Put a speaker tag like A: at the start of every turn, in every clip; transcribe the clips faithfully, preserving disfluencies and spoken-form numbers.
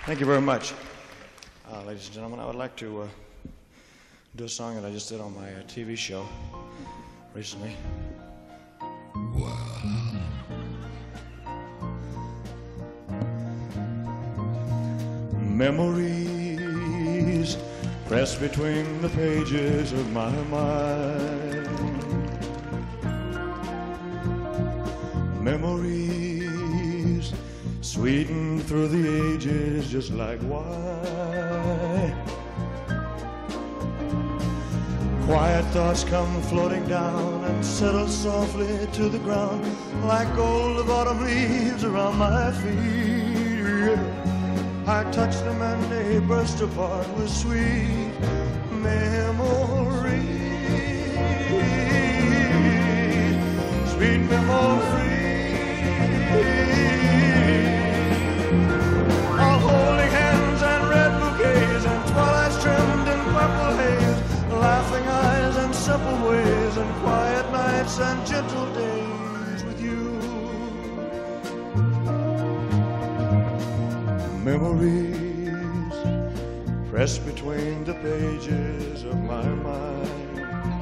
A: Thank you very much. Uh, ladies and gentlemen, I would like to uh, do a song that I just did on my uh, T V show recently.
B: Wow.
A: Memories pressed between the pages of my mind. Memories sweetened through the ages just like wine. Quiet thoughts come floating down and settle softly to the ground like gold of autumn leaves around my feet. I touch them and they burst apart with sweet memories. Sweet memories. All holding hands and red bouquets and twilights trimmed in purple haze, laughing eyes and simple ways and quiet nights and gentle days with you. Memories pressed between the pages of my mind.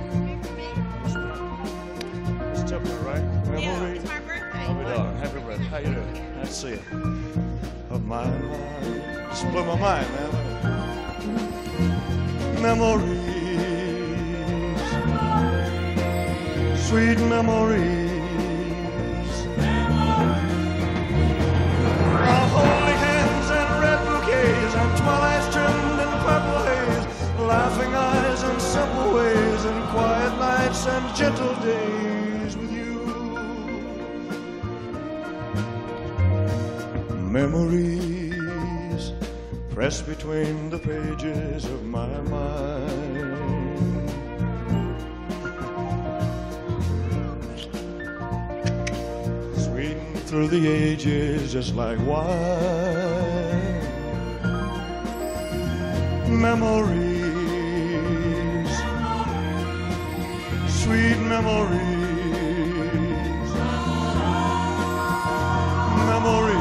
A: It's Tipper, right? Memories.
C: Yeah, it's my birthday.
A: Oh, my dog. Happy birthday. How you doing? Nice to see you. Of my mind. Just blew my mind, man. Memories. Sweet memories. Our holy hands and red bouquets and twilights trimmed in purple haze, laughing eyes and simple ways and quiet nights and gentle days with you. Memories pressed between the pages of my mind. Sweetened through the ages just like wine. Memories, sweet memories, memories.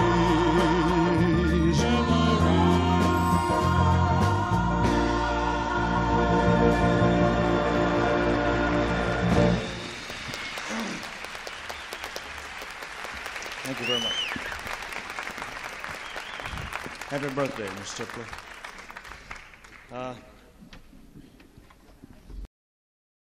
A: Thank you very much. Happy birthday, Miss Tipler. Uh,